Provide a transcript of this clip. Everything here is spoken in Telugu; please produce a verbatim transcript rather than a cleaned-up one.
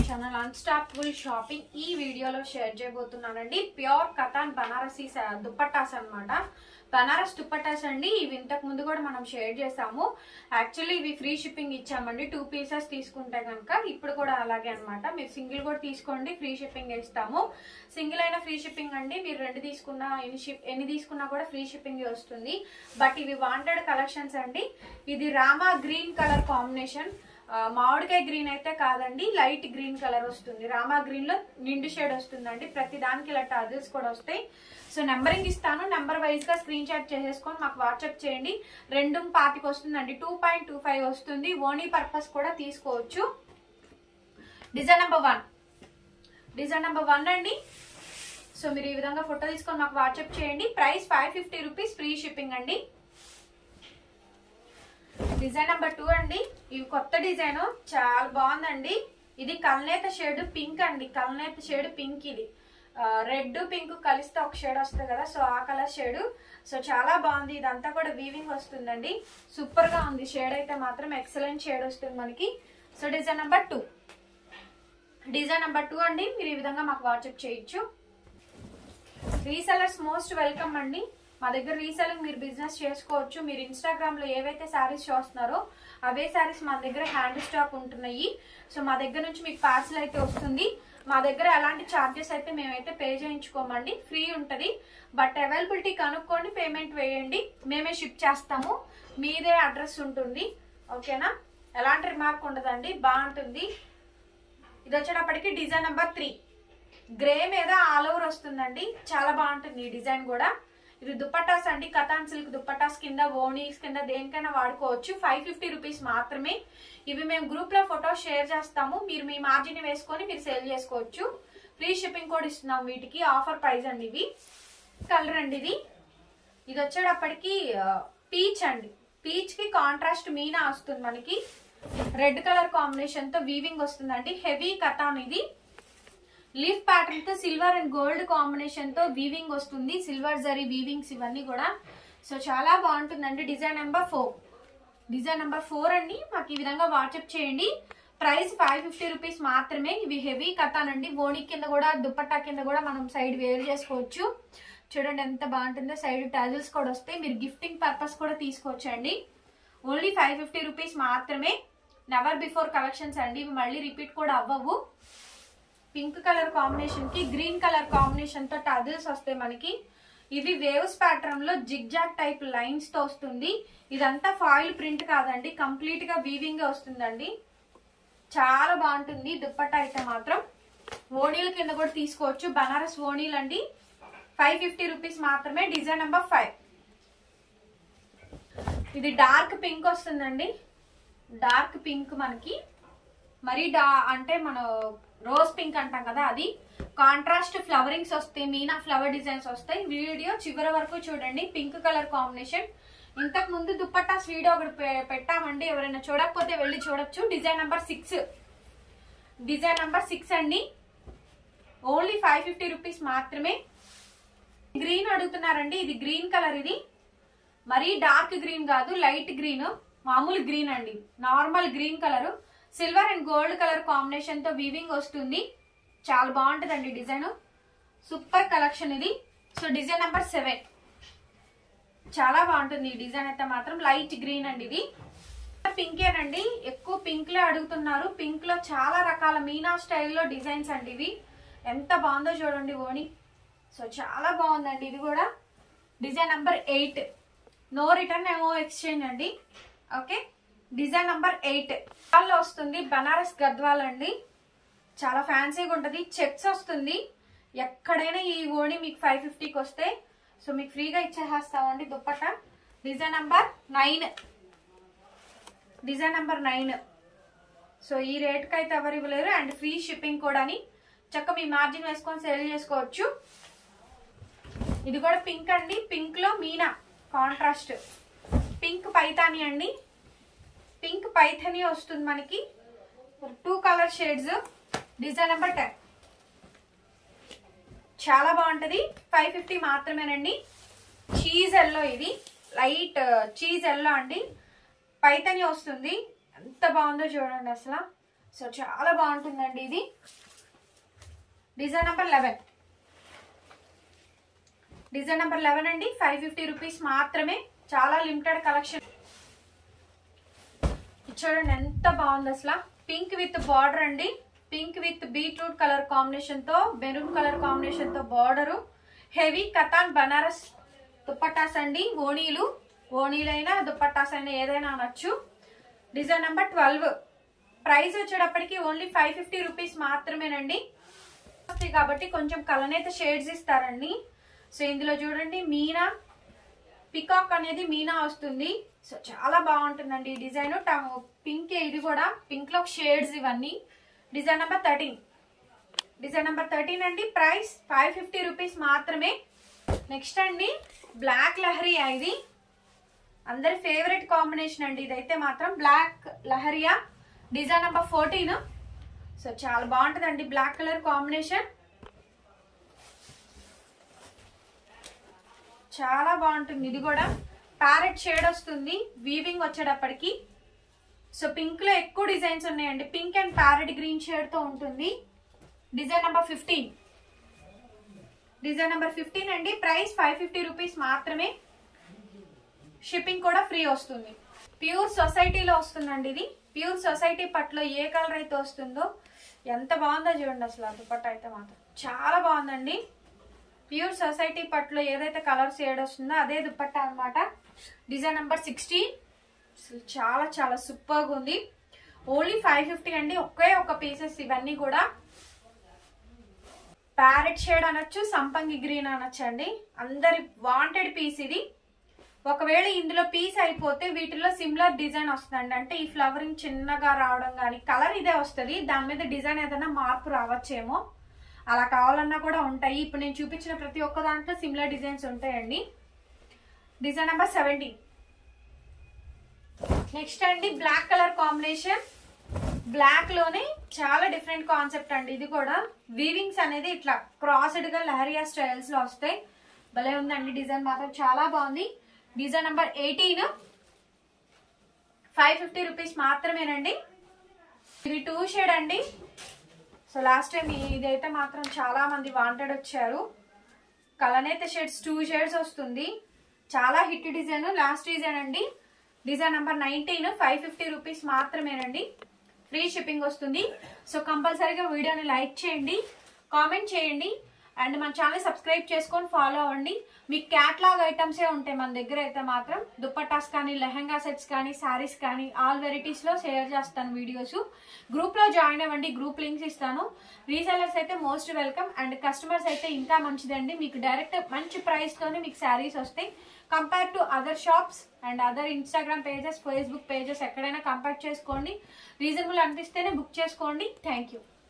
Channel unstoppable shopping. ఈ వీడియోలో షేర్ చేయబోతున్నానండి ప్యూర్ కతాన్ బనారసీ దుపట్టాస్ అన్నమాట. బనారస్ దుపట్టాస్ అండి. ఇవి ఇంతకు ముందు కూడా మనం షేర్ చేసాము. యాక్చువల్లీ ఇవి ఫ్రీ షిప్పింగ్ ఇచ్చామండి టూ పీసెస్ తీసుకుంటే కనుక. ఇప్పుడు కూడా అలాగే అనమాట. మీరు సింగిల్ కూడా తీసుకోండి, ఫ్రీ షిప్పింగ్ ఇస్తాము. సింగిల్ అయినా ఫ్రీ షిప్పింగ్ అండి. మీరు రెండు తీసుకున్నా ఎన్ని షిప్ ఎన్ని తీసుకున్నా కూడా ఫ్రీ షిప్పింగ్ వస్తుంది. బట్ ఇవి వాంటెడ్ కలెక్షన్స్ అండి. ఇది రామా గ్రీన్ కలర్ కాంబినేషన్. మామిడికాయ గ్రీన్ అయితే కాదండి, లైట్ గ్రీన్ కలర్ వస్తుంది. రామా గ్రీన్ లో నిండు షేడ్ వస్తుందండి. ప్రతి దానికి ఇలా టజిల్స్ కూడా వస్తాయి. సో నెంబరింగ్ ఇస్తాను, నెంబర్ వైజ్ గా స్క్రీన్ షాట్ చేసేసుకొని మాకు వాట్సాప్ చేయండి. రెండు పాతికి వస్తుందండి, టూ పాయింట్ టూ ఫైవ్ వస్తుంది. ఓనీ పర్పస్ కూడా తీసుకోవచ్చు. Design number one design number one అండి. సో మీరు ఈ విధంగా ఫోటో తీసుకొని మాకు వాట్సాప్ చేయండి. Price five fifty rupees, free shipping అండి. డిజైన్ నెంబర్ టూ అండి. ఇవి కొత్త డిజైన్, చాలా బాగుందండి. ఇది కల్నేత షేడ్ పింక్ అండి. కల్నేత షేడ్ పింక్. ఇది రెడ్ పింక్ కలిస్తే ఒక షేడ్ వస్తుంది కదా, సో ఆ కలర్ షేడ్. సో చాలా బాగుంది. ఇదంతా కూడా వీవింగ్ వస్తుందండి. సూపర్ గా ఉంది. షేడ్ అయితే మాత్రం ఎక్సలెంట్ షేడ్ వస్తుంది మనకి. So design number two design number two అండి. మీరు ఈ విధంగా మాకు వాట్సాప్ చేయొచ్చు. రీసెలర్స్ మోస్ట్ వెల్కమ్ అండి. మా దగ్గర రీసెలింగ్ మీరు బిజినెస్ చేసుకోవచ్చు. మీరు ఇన్స్టాగ్రామ్ లో ఏవైతే శారీస్ చూస్తున్నారో అవే శారీస్ మా దగ్గర హ్యాండ్ స్టాక్ ఉంటున్నాయి. సో మా దగ్గర నుంచి మీకు పార్సల్ అయితే వస్తుంది. మా దగ్గర ఎలాంటి ఛార్జెస్ అయితే మేమైతే పే చేయించుకోమండి, ఫ్రీ ఉంటది. బట్ అవైలబిలిటీ కనుక్కోండి, పేమెంట్ వేయండి, మేమే షిప్ చేస్తాము. మీదే అడ్రస్ ఉంటుంది, ఓకేనా? ఎలాంటి రిమార్క్ ఉండదండి, బాగుంటుంది. ఇది వచ్చేటప్పటికి డిజైన్ నెంబర్ త్రీ. గ్రే మీద ఆల్ ఓవర్ వస్తుందండి. చాలా బాగుంటుంది ఈ డిజైన్ కూడా. ఇది దుపట్టాస్ అండి. కతాన్ సిల్క్ దుపట్టాస్ కింద, ఓనీస్ కింద దేనికైనా వాడుకోవచ్చు. ఫైవ్ ఫిఫ్టీ రూపీస్ మాత్రమే. ఇవి మేము గ్రూప్ లో ఫోటో షేర్ చేస్తాము. మీరు మీ మార్జిన్ వేసుకొని మీరు సేల్ చేసుకోవచ్చు. ఫ్రీ షిప్పింగ్ కూడా ఇస్తున్నాం వీటికి. ఆఫర్ ప్రైస్ అండి. ఇవి కలర్ అండి. ఇది ఇది వచ్చేటప్పటికి పీచ్ అండి. పీచ్ కి కాంట్రాస్ట్ మీనా వస్తుంది మనకి. రెడ్ కలర్ కాంబినేషన్ తో వీవింగ్ వస్తుందండి. హెవీ కతాన్. ఇది లీఫ్ ప్యాటర్న్ తో సిల్వర్ అండ్ గోల్డ్ కాంబినేషన్ తో వీవింగ్ వస్తుంది. సిల్వర్ జరీ వీవింగ్స్ ఇవన్నీ కూడా. సో చాలా బాగుంటుందండి. Design number four design number four అండి. మాకు ఈ విధంగా వాట్సాప్ చేయండి. ప్రైస్ ఫైవ్ ఫిఫ్టీ రూపీస్ మాత్రమే. ఇవి హెవీ కతాన్ అండి. ఓణి కింద కూడా, దుపట్టా కింద కూడా మనం సైడ్ వేర్ చేసుకోవచ్చు. చూడండి ఎంత బాగుంటుందో. సైడ్ టాజిల్స్ కూడా వస్తాయి. మీరు గిఫ్టింగ్ పర్పస్ కూడా తీసుకోవచ్చు అండి. ఓన్లీ ఫైవ్ ఫిఫ్టీ రూపీస్ మాత్రమే. నెవర్ బిఫోర్ కలెక్షన్స్ అండి. ఇవి మళ్ళీ రిపీట్ కూడా అవ్వవు. పింక్ కలర్ కాంబినేషన్ కి గ్రీన్ కలర్ కాంబినేషన్ తో టజిల్స్ వస్తాయి మనకి. ఇవి వేవ్స్ ప్యాటర్న్ లో జిగ్జాగ్ టైప్ లైన్స్ తో వస్తుంది. ఇదంతా ఫాయిల్ ప్రింట్ కాదండి, కంప్లీట్ గా వీవింగ్ వస్తుందండి. చాలా బాగుంటుంది దుపట్టా అయితే మాత్రం. ఓణీల కింద కూడా తీసుకోవచ్చు. బనారస్ ఓణీలు అండి. ఫైవ్ ఫిఫ్టీ రూపీస్ మాత్రమే. Design number five. ఇది డార్క్ పింక్ వస్తుందండి. డార్క్ పింక్ మనకి మరీ డా అంటే మన రోజ్ పింక్ అంటాం కదా, అది. కాంట్రాస్ట్ ఫ్లవరింగ్స్ వస్తాయి, మీనా ఫ్లవర్ డిజైన్స్ వస్తాయి. వీడియో చివరి వరకు చూడండి. Pink colour combination. ఇంతకు ముందు దుపట్టాస్ వీడియో ఒకటి పెట్టామండి, ఎవరైనా చూడకపోతే వెళ్ళి చూడొచ్చు. Design number six design number six అండి. ఓన్లీ ఫైవ్ ఫిఫ్టీ రూపీస్ మాత్రమే. గ్రీన్ అడుగుతున్నారండి. ఇది గ్రీన్ కలర్. ఇది మరీ డార్క్ గ్రీన్ కాదు, లైట్ గ్రీన్, మామూలు గ్రీన్ అండి. Normal green colour. Silver and gold colour combination తో వీవింగ్ వస్తుంది. చాలా బాగుంటుందండి డిజైన్. సూపర్ కలెక్షన్ ఇది. So design number seven. చాలా బాగుంటుంది ఈ డిజైన్ అయితే మాత్రం. లైట్ గ్రీన్ అండి. ఇది పింకేనండి. ఎక్కువ పింక్ లో అడుగుతున్నారు. పింక్ లో చాలా రకాల మీనా స్టైల్లో డిజైన్స్ అండి. ఇవి ఎంత బాగుందో చూడండి ఓణి. సో చాలా బాగుందండి ఇది కూడా. Design number eight. No return, no exchange అండి. ఓకే. డిజైన్ నంబర్ ఎయిట్ లో వస్తుంది. బనారస్ గద్వాల్ అండి. చాలా ఫ్యాన్సీగా ఉంటుంది. చెక్స్ వస్తుంది. ఎక్కడైనా ఈ ఓణి మీకు ఫైవ్ ఫిఫ్టీకి వస్తే సో మీకు ఫ్రీగా ఇచ్చేస్తామండి dupatta. Design number nine design number nine. So ఈ రేట్కి అయితే ఎవరు ఇవ్వలేరు. అండ్ ఫ్రీ షిప్పింగ్ కూడా. చక్క మీ మార్జిన్ వేసుకొని సేల్ చేసుకోవచ్చు. ఇది కూడా పింక్ అండి. పింక్ లో మీనా కాంట్రాస్ట్. పింక్ పైతాని అండి. పింక్ పైథనీ వస్తుంది మనకి. Two colour shades. Design number ten. చాలా బాగుంటది. ఫైవ్ ఫిఫ్టీ మాత్రమేనండి. Cheese yellow. ఇది లైట్ చీజ్ ఎల్లో అండి. పైథనీ వస్తుంది. ఎంత బాగుందో చూడండి. అసలు సో చాలా బాగుంటుందండి ఇది. Design number eleven design number eleven అండి. ఫైవ్ ఫిఫ్టీ రూపీస్ మాత్రమే. చాలా లిమిటెడ్ కలెక్షన్. చూడండి ఎంత బాగుంది అసలు. పింక్ విత్ బార్డర్ అండి. Pink with beetroot colour combination తో మెరూన్ కలర్ కాంబినేషన్ తో బార్డర్. హెవీ కతాన్ బనారస్ దుప్పట్టాస్ అండి. ఓణీలు ఓణీలైనా దుప్పట్టాస్ అయినా ఏదైనా అనొచ్చు. Design number twelve. ప్రైస్ వచ్చేటప్పటికి ఓన్లీ ఫైవ్ ఫిఫ్టీ రూపీస్ మాత్రమేనండి. కాబట్టి కొంచెం కలనేత షేడ్స్ ఇస్తారండి. సో ఇందులో చూడండి మీనా పికాక్ అనేది మీనా వస్తుంది. సో చాలా బాగుంటుందండి ఈ డిజైన్. పింక్ ఇది కూడా పింక్ లో షేడ్స్ ఇవన్నీ. Design number thirteen design number thirteen అండి. ప్రైస్ ఫైవ్ ఫిఫ్టీ రూపీస్ మాత్రమే. నెక్స్ట్ అండి బ్లాక్ లహరియా. ఇది అందరి ఫేవరెట్ కాంబినేషన్ అండి ఇదైతే మాత్రం. Black lahariya design number fourteen. So చాలా బాగుంటుందండి బ్లాక్ కలర్ కాంబినేషన్. చాలా బాగుంటుంది ఇది కూడా. ప్యారెట్ షేడ్ వస్తుంది వీవింగ్ వచ్చేటప్పటికి. సో పింక్ లో ఎక్కువ డిజైన్స్ ఉన్నాయండి. Pink and parrot green shade తో ఉంటుంది. Design number fifteen design number fifteen అండి. ప్రైస్ ఫైవ్ ఫిఫ్టీ రూపీస్ మాత్రమే. షిప్పింగ్ కూడా ఫ్రీ వస్తుంది. ప్యూర్ సొసైటీలో వస్తుందండి ఇది. ప్యూర్ సొసైటీ పట్లో ఏ కలర్ అయితే వస్తుందో ఎంత బాగుందో చూడండి అసలు. ఆ దుపట్టా అయితే మాత్రం చాలా బాగుందండి. ప్యూర్ సొసైటీ పట్లో ఏదైతే కలర్ షేడ్ వస్తుందో అదే దుపట్టా అనమాట. Design number sixteen. చాలా చాలా సూపర్ గా ఉంది. ఓన్లీ ఫైవ్ ఫిఫ్టీ అండి. ఒకే ఒక పీసెస్ ఇవన్నీ కూడా. ప్యారెట్ షేడ్ అనొచ్చు, సంపంగి గ్రీన్ అనొచ్చు అండి. అందరి వాంటెడ్ పీస్ ఇది. ఒకవేళ ఇందులో పీస్ అయిపోతే వీటిలో సిమిలర్ డిజైన్ వస్తుందండి. అంటే ఈ ఫ్లవరింగ్ చిన్నగా రావడం కానీ కలర్ ఇదే వస్తుంది. దాని మీద డిజైన్ ఏదైనా మార్పు రావచ్చేమో. అలా కావాలన్నా కూడా ఉంటాయి. ఇప్పుడు నేను చూపించిన ప్రతి ఒక్క దాంట్లో సిమిలర్ డిజైన్స్ ఉంటాయండి. Design number seventeen. నెక్స్ట్ అండి బ్లాక్ కలర్ కాంబినేషన్. బ్లాక్ లోనే చాలా డిఫరెంట్ కాన్సెప్ట్ అండి ఇది కూడా. వీవింగ్స్ అనేది ఇట్లా క్రాస్డ్ గా లహరియా స్టైల్స్ లో వస్తాయి. భలే ఉందండి డిజైన్ మాత్రం చాలా బాగుంది. Design number eighteen. Five fifty rupees మాత్రమేనండి. ఇది టూ షేడ్ అండి. సో లాస్ట్ టైం ఇదైతే మాత్రం చాలా మంది వాంటెడ్ వచ్చారు. కలనేత షేడ్స్ టూ షేడ్స్ వస్తుంది. చాలా హిట్ డిజైన్. లాస్ట్ డిజైన్ అండి. Design number nineteen. Five fifty rupees మాత్రమేనండి. ఫ్రీ షిప్పింగ్ వస్తుంది. సో కంపల్సరీగా వీడియోని లైక్ చేయండి, కామెంట్ చేయండి అండ్ మన ఛానల్ సబ్స్క్రైబ్ చేసుకొని ఫాలో అవ్వండి. మీకు క్యాట్లాగ్ ఐటమ్సే ఉంటాయి మన దగ్గర అయితే మాత్రం. దుపట్టాస్ కానీ లెహంగా సెట్స్ కానీ శారీస్ కానీ ఆల్ వెరైటీస్ లో షేర్ చేస్తాను వీడియోస్. గ్రూప్ లో జాయిన్ అవ్వండి. గ్రూప్ లింక్స్ ఇస్తాను. రీసెలర్స్ అయితే మోస్ట్ వెల్కమ్ అండ్ కస్టమర్స్ అయితే ఇంకా మంచిదండి. మీకు డైరెక్ట్ మంచి ప్రైస్ తోనే మీకు శారీస్ వస్తాయి. Compare to other shops and other Instagram pages, Facebook pages ఎక్కడైనా కంపేర్ చేసుకోండి. రీజనబుల్ అనిపిస్తేనే బుక్ చేసుకోండి. Thank you.